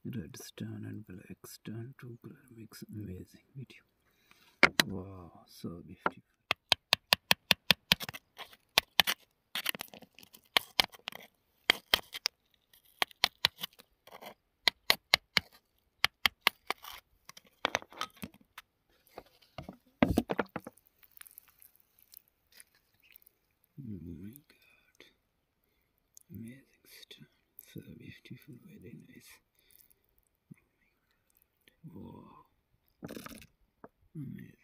Red stone and black stone, two color makes amazing video. Wow, so beautiful. Oh my god, amazing stone, so beautiful, very nice. Wow, amazing.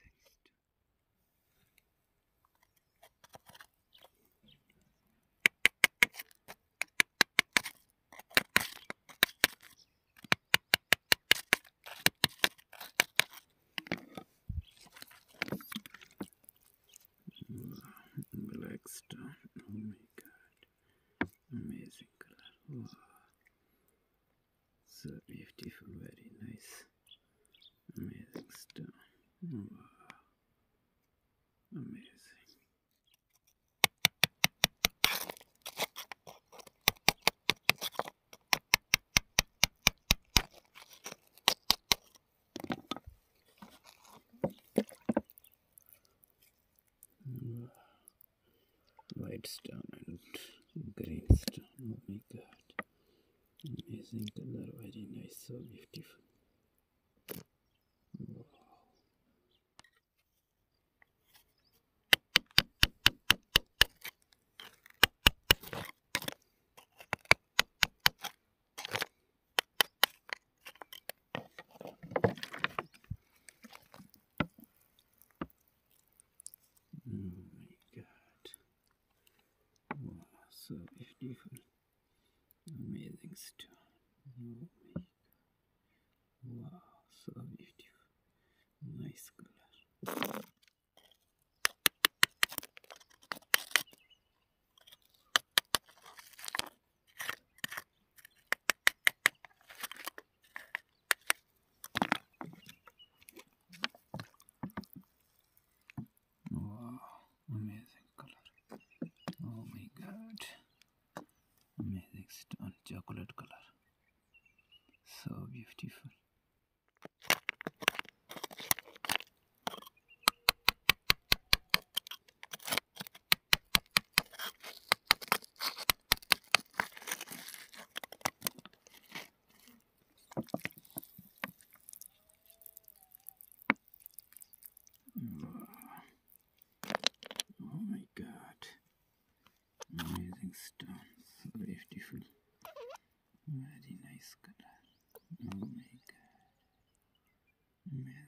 Wow, black stone, oh my god, amazing color. Wow, so beautiful, very nice, amazing stone. Wow, amazing. Wow. White stone and green stone, oh my god, amazing color, very nice, so beautiful. Wow. Oh my god, wow, so beautiful, amazing stone. Oh my, wow, so beautiful, nice color. Wow, amazing color. Oh my god, amazing stone, chocolate color, so beautiful. Wow, oh my god, amazing stone, so beautiful, very nice color. Oh my god, amazing.